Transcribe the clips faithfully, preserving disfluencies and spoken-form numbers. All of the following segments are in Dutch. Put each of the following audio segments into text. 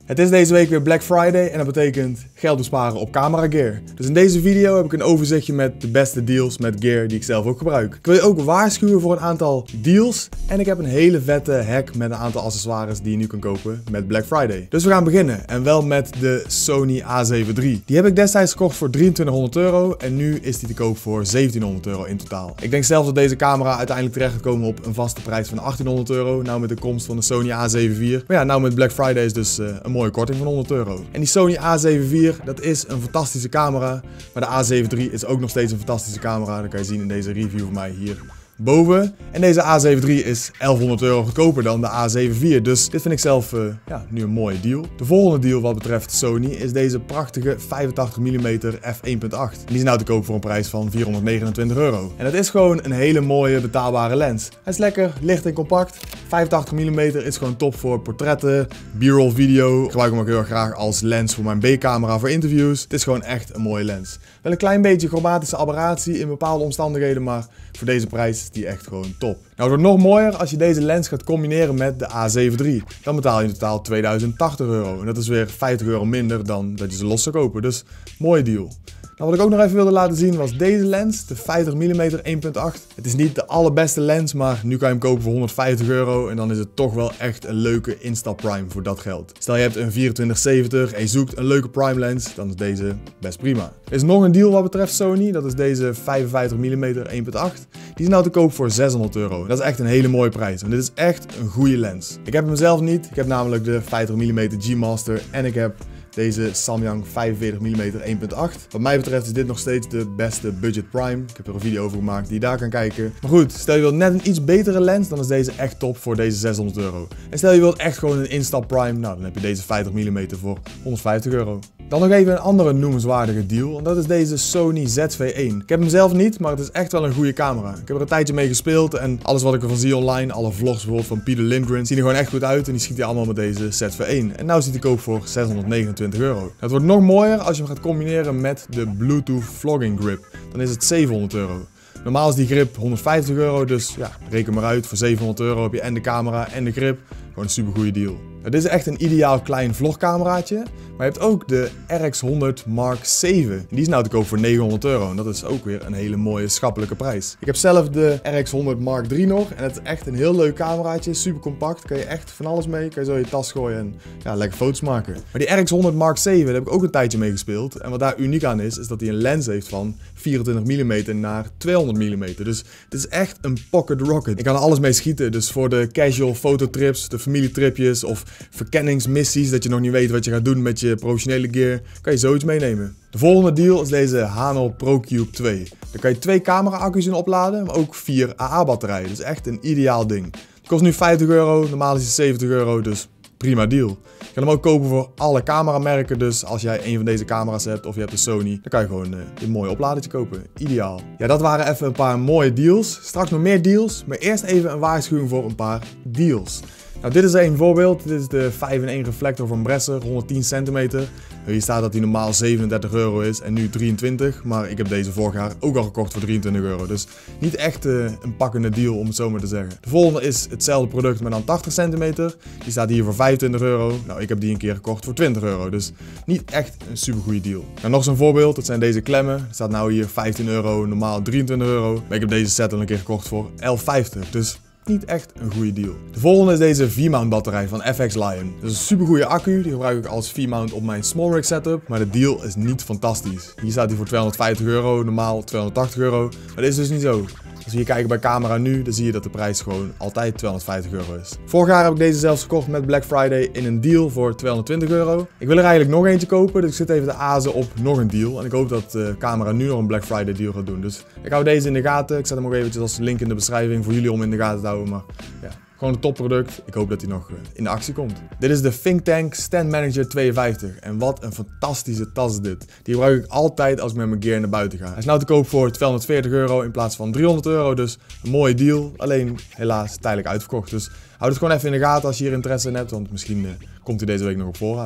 Het is deze week weer Black Friday en dat betekent geld besparen op camera gear. Dus in deze video heb ik een overzichtje met de beste deals met gear die ik zelf ook gebruik. Ik wil je ook waarschuwen voor een aantal deals en ik heb een hele vette hack met een aantal accessoires die je nu kan kopen met Black Friday. Dus we gaan beginnen en wel met de Sony A zeven drie. Die heb ik destijds gekocht voor drieëntwintighonderd euro en nu is die te koop voor zeventienhonderd euro in totaal. Ik denk zelfs dat deze camera uiteindelijk terecht gaat komen op een vaste prijs van achttienhonderd euro. Nou met de komst van de Sony A zeven vier. Maar ja, nou met Black Friday is dus uh, een mooie korting van honderd euro. En die Sony A zeven vier, dat is een fantastische camera. Maar de A zeven drie is ook nog steeds een fantastische camera. Dat kan je zien in deze review van mij hier boven. En deze A zeven drie is elfhonderd euro goedkoper dan de A zeven vier. Dus dit vind ik zelf uh, ja, nu een mooie deal. De volgende deal wat betreft Sony is deze prachtige vijfentachtig millimeter f één punt acht. En die is nou te koop voor een prijs van vierhonderdnegenentwintig euro. En dat is gewoon een hele mooie betaalbare lens. Hij is lekker licht en compact. vijfentachtig millimeter is gewoon top voor portretten, b-roll video. Ik gebruik hem ook heel erg graag als lens voor mijn B-camera voor interviews. Het is gewoon echt een mooie lens. Wel een klein beetje chromatische aberratie in bepaalde omstandigheden, maar voor deze prijs is die echt gewoon top. Nou, het wordt nog mooier als je deze lens gaat combineren met de A zeven drie. Dan betaal je in totaal tweeduizend tachtig euro. En dat is weer vijftig euro minder dan dat je ze los zou kopen. Dus mooie deal. Nou, wat ik ook nog even wilde laten zien was deze lens, de vijftig millimeter één punt acht. Het is niet de allerbeste lens, maar nu kan je hem kopen voor honderdvijftig euro. En dan is het toch wel echt een leuke instap-prime voor dat geld. Stel je hebt een vierentwintig zeventig en je zoekt een leuke prime lens, dan is deze best prima. Er is nog een deal wat betreft Sony, dat is deze vijfenvijftig millimeter één punt acht. Die is nou te koop voor zeshonderd euro. Dat is echt een hele mooie prijs, want dit is echt een goede lens. Ik heb hem zelf niet, ik heb namelijk de vijftig millimeter G Master en ik heb deze Samyang vijfenveertig millimeter één punt acht. Wat mij betreft is dit nog steeds de beste budget prime. Ik heb er een video over gemaakt die je daar kan kijken. Maar goed, stel je wilt net een iets betere lens, dan is deze echt top voor deze zeshonderd euro. En stel je wilt echt gewoon een instap prime, nou dan heb je deze vijftig millimeter voor honderdvijftig euro. Dan nog even een andere noemenswaardige deal, en dat is deze Sony Z V één. Ik heb hem zelf niet, maar het is echt wel een goede camera. Ik heb er een tijdje mee gespeeld en alles wat ik ervan zie online, alle vlogs bijvoorbeeld van Peter Lindgren, zien er gewoon echt goed uit en die schiet hij allemaal met deze Z V één. En nou zit hij koop voor zeshonderdnegenentwintig euro. Het wordt nog mooier als je hem gaat combineren met de Bluetooth vlogging grip. Dan is het zevenhonderd euro. Normaal is die grip honderdvijftig euro, dus ja, reken maar uit. Voor zevenhonderd euro heb je en de camera en de grip. Gewoon een super goede deal. Dit is echt een ideaal klein vlogcameraatje. Maar je hebt ook de R X honderd Mark zeven. Die is nou te koop voor negenhonderd euro. En dat is ook weer een hele mooie schappelijke prijs. Ik heb zelf de R X honderd Mark drie nog. En het is echt een heel leuk cameraatje. Super compact. Kan je echt van alles mee. Kan je zo in je tas gooien en ja, lekker foto's maken. Maar die R X honderd Mark zeven, daar heb ik ook een tijdje mee gespeeld. En wat daar uniek aan is, is dat hij een lens heeft van vierentwintig millimeter naar tweehonderd millimeter. Dus het is echt een pocket rocket. Ik kan er alles mee schieten. Dus voor de casual fototrips, de familietripjes of verkenningsmissies, dat je nog niet weet wat je gaat doen met je professionele gear, kan je zoiets meenemen. De volgende deal is deze Hanon ProCube twee. Daar kan je twee camera-accu's in opladen, maar ook vier A A-batterijen. Dus echt een ideaal ding. Het kost nu vijftig euro, normaal is het zeventig euro, dus prima deal. Je kan hem ook kopen voor alle cameramerken, dus als jij een van deze camera's hebt of je hebt een Sony, dan kan je gewoon uh, een mooi opladertje kopen. Ideaal. Ja, dat waren even een paar mooie deals. Straks nog meer deals, maar eerst even een waarschuwing voor een paar deals. Nou, dit is een voorbeeld. Dit is de vijf in één reflector van Bresser, honderdtien centimeter. Hier staat dat die normaal zevenendertig euro is en nu drieëntwintig. Maar ik heb deze vorig jaar ook al gekocht voor drieëntwintig euro. Dus niet echt uh, een pakkende deal om het zo maar te zeggen. De volgende is hetzelfde product, maar dan tachtig centimeter. Die staat hier voor vijfentwintig euro. Nou, ik heb die een keer gekocht voor twintig euro. Dus niet echt een super goede deal. Nou, nog zo'n voorbeeld. Dat zijn deze klemmen. Er staat nou hier vijftien euro, normaal drieëntwintig euro. Maar ik heb deze set al een keer gekocht voor elf vijftig. Dus niet echt een goede deal. De volgende is deze V-mount batterij van F X Lion. Dat is een super goede accu, die gebruik ik als V-mount op mijn small rig setup, maar de deal is niet fantastisch. Hier staat hij voor tweehonderdvijftig euro, normaal tweehonderdtachtig euro, maar dat is dus niet zo. Als we hier kijken bij camera nu, dan zie je dat de prijs gewoon altijd tweehonderdvijftig euro is. Vorig jaar heb ik deze zelfs gekocht met Black Friday in een deal voor tweehonderdtwintig euro. Ik wil er eigenlijk nog eentje kopen, dus ik zit even te azen op nog een deal. En ik hoop dat de camera nu nog een Black Friday deal gaat doen. Dus ik hou deze in de gaten. Ik zet hem ook eventjes als link in de beschrijving voor jullie om in de gaten te houden. Maar ja, gewoon een topproduct. Ik hoop dat hij nog in de actie komt. Dit is de ThinkTank Stand Manager tweeënvijftig. En wat een fantastische tas is dit. Die gebruik ik altijd als ik met mijn gear naar buiten ga. Hij is nou te koop voor tweehonderdveertig euro in plaats van driehonderd euro. Dus een mooie deal. Alleen helaas tijdelijk uitverkocht. Dus houd het gewoon even in de gaten als je hier interesse in hebt. Want misschien uh, komt hij deze week nog op voorraad.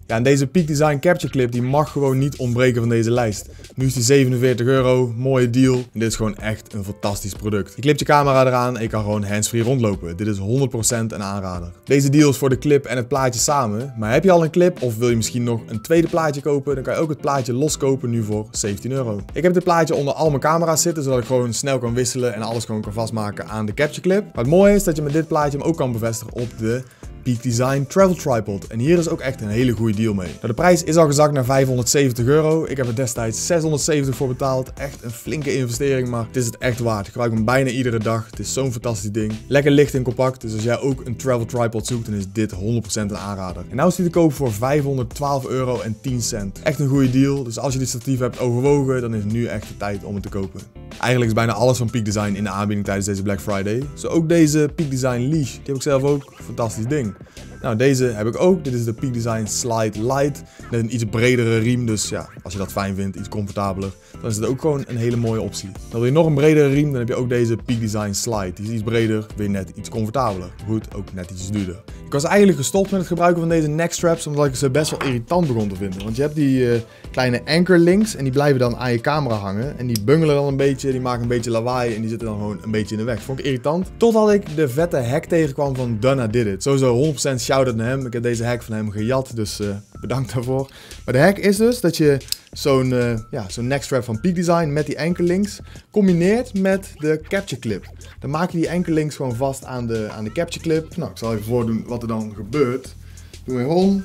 Ja, en deze Peak Design Capture Clip die mag gewoon niet ontbreken van deze lijst. Nu is die zevenenveertig euro, mooie deal. En dit is gewoon echt een fantastisch product. Je klipt je camera eraan en je kan gewoon handsfree rondlopen. Dit is honderd procent een aanrader. Deze deal is voor de clip en het plaatje samen. Maar heb je al een clip of wil je misschien nog een tweede plaatje kopen, dan kan je ook het plaatje loskopen nu voor zeventien euro. Ik heb dit plaatje onder al mijn camera's zitten, zodat ik gewoon snel kan wisselen en alles gewoon kan vastmaken aan de Capture Clip. Maar het mooie is dat je met dit plaatje hem ook kan bevestigen op de Peak Design Travel Tripod. En hier is ook echt een hele goede deal mee. Nou, de prijs is al gezakt naar vijfhonderdzeventig euro. Ik heb er destijds zeshonderdzeventig voor betaald. Echt een flinke investering, maar het is het echt waard. Ik gebruik hem bijna iedere dag. Het is zo'n fantastisch ding. Lekker licht en compact. Dus als jij ook een Travel Tripod zoekt, dan is dit honderd procent een aanrader. En nou is die te koop voor vijfhonderdtwaalf euro en tien cent. Echt een goede deal. Dus als je dit statief hebt overwogen, dan is het nu echt de tijd om het te kopen. Eigenlijk is bijna alles van Peak Design in de aanbieding tijdens deze Black Friday. Zo ook deze Peak Design Leash. Die heb ik zelf ook. Fantastisch ding. Nou, deze heb ik ook. Dit is de Peak Design Slide Light. Met een iets bredere riem. Dus ja, als je dat fijn vindt, iets comfortabeler, dan is het ook gewoon een hele mooie optie. Dan wil je nog een bredere riem, dan heb je ook deze Peak Design Slide. Die is iets breder, weer net iets comfortabeler. Goed, ook net iets duurder. Ik was eigenlijk gestopt met het gebruiken van deze neck straps, omdat ik ze best wel irritant begon te vinden. Want je hebt die uh, kleine anchor links en die blijven dan aan je camera hangen. En die bungelen dan een beetje, die maken een beetje lawaai en die zitten dan gewoon een beetje in de weg. Vond ik irritant. Totdat ik de vette hack tegenkwam van Donna Did It. Sowieso honderd procent shout-out naar hem. Ik heb deze hack van hem gejat, dus uh, bedankt daarvoor. Maar de hack is dus dat je zo'n uh, ja, zo'n neckstrap van Peak Design met die anchor links combineert met de Capture Clip. Dan maak je die anchor links gewoon vast aan de, aan de Capture Clip. Nou, ik zal even voordoen wat er dan gebeurt. Doe weer om.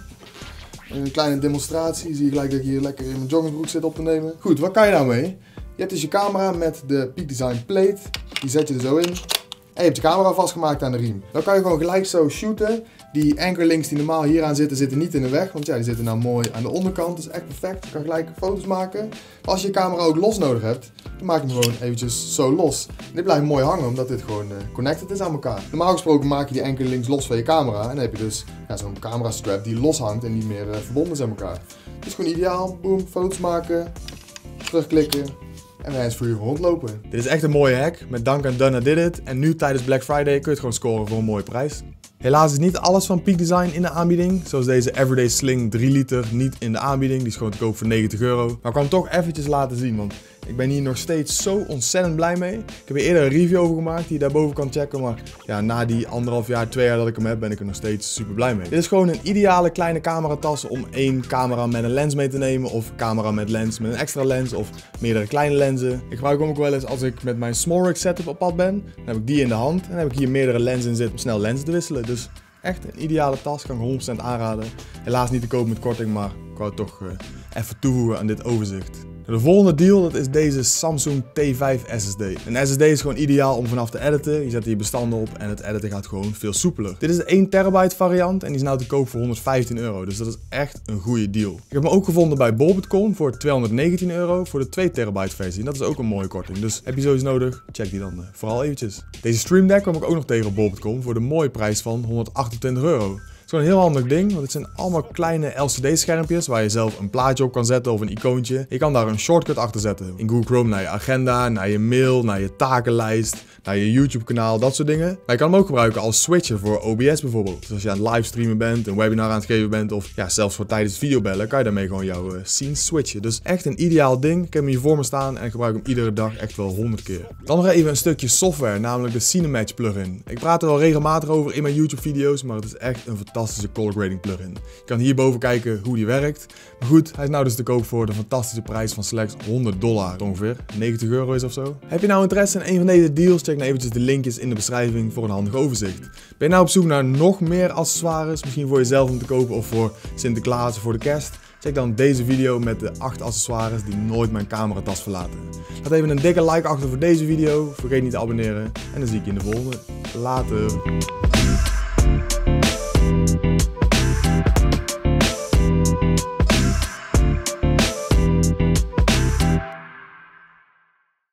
Een kleine demonstratie. Zie je gelijk dat ik hier lekker in mijn joggingbroek zit op te nemen. Goed, wat kan je nou mee? Je hebt dus je camera met de Peak Design plate. Die zet je er zo in. En je hebt je camera vastgemaakt aan de riem. Dan kan je gewoon gelijk zo shooten. Die anchor links die normaal hier aan zitten, zitten niet in de weg. Want ja, die zitten nou mooi aan de onderkant. Dat is echt perfect. Je kan gelijk foto's maken. Maar als je je camera ook los nodig hebt, dan maak je hem gewoon eventjes zo los. En dit blijft mooi hangen, omdat dit gewoon uh, connected is aan elkaar. Normaal gesproken maak je die anchor links los van je camera. En dan heb je dus ja, zo'n camera strap die los hangt en niet meer uh, verbonden is aan elkaar. Het is gewoon ideaal. Boom, foto's maken. Terugklikken. En hij is voor je rondlopen. Dit is echt een mooie hack. Met dank aan Donna Did It. En nu tijdens Black Friday kun je het gewoon scoren voor een mooie prijs. Helaas is niet alles van Peak Design in de aanbieding. Zoals deze Everyday Sling drie liter niet in de aanbieding. Die is gewoon te koop voor negentig euro. Maar ik kan hem toch eventjes laten zien. Want ik ben hier nog steeds zo ontzettend blij mee. Ik heb er eerder een review over gemaakt die je daarboven kan checken. Maar ja, na die anderhalf jaar, twee jaar dat ik hem heb, ben ik er nog steeds super blij mee. Dit is gewoon een ideale kleine cameratas om één camera met een lens mee te nemen. Of camera met lens met een extra lens. Of meerdere kleine lenzen. Ik gebruik hem ook wel eens als ik met mijn small rig setup op pad ben. Dan heb ik die in de hand. En dan heb ik hier meerdere lenzen in zitten om snel lenzen te wisselen. Dus echt een ideale tas, kan ik honderd procent aanraden. Helaas niet te koop met korting, maar ik wou het toch uh, even toevoegen aan dit overzicht. De volgende deal, dat is deze Samsung T vijf S S D. Een S S D is gewoon ideaal om vanaf te editen. Je zet hier bestanden op en het editen gaat gewoon veel soepeler. Dit is de één terabyte variant en die is nou te koop voor honderdvijftien euro. Dus dat is echt een goede deal. Ik heb hem ook gevonden bij bol punt com voor tweehonderdnegentien euro voor de twee terabyte versie. En dat is ook een mooie korting. Dus heb je zoiets nodig, check die dan uh, vooral eventjes. Deze Stream Deck kwam ik ook nog tegen op bol punt com voor de mooie prijs van honderdachtentwintig euro. Het is gewoon een heel handig ding, want het zijn allemaal kleine L C D schermpjes waar je zelf een plaatje op kan zetten of een icoontje. Je kan daar een shortcut achter zetten. In Google Chrome naar je agenda, naar je mail, naar je takenlijst, naar je YouTube kanaal, dat soort dingen. Maar je kan hem ook gebruiken als switcher voor O B S bijvoorbeeld. Dus als je aan het livestreamen bent, een webinar aan het geven bent of ja, zelfs voor tijdens videobellen, kan je daarmee gewoon jouw uh, scenes switchen. Dus echt een ideaal ding. Ik heb hem hier voor me staan en ik gebruik hem iedere dag echt wel honderd keer. Dan nog even een stukje software, namelijk de Cinematch plugin. Ik praat er wel regelmatig over in mijn YouTube video's, maar het is echt een fantastische color grading plugin. Je kan hierboven kijken hoe die werkt. Maar goed, hij is nou dus te koop voor de fantastische prijs van slechts honderd dollar ongeveer. negentig euro is of zo. Heb je nou interesse in een van deze deals? Check nou eventjes de linkjes in de beschrijving voor een handig overzicht. Ben je nou op zoek naar nog meer accessoires? Misschien voor jezelf om te kopen of voor Sinterklaas of voor de kerst? Check dan deze video met de acht accessoires die nooit mijn cameratas verlaten. Laat even een dikke like achter voor deze video. Vergeet niet te abonneren. En dan zie ik je in de volgende. Later.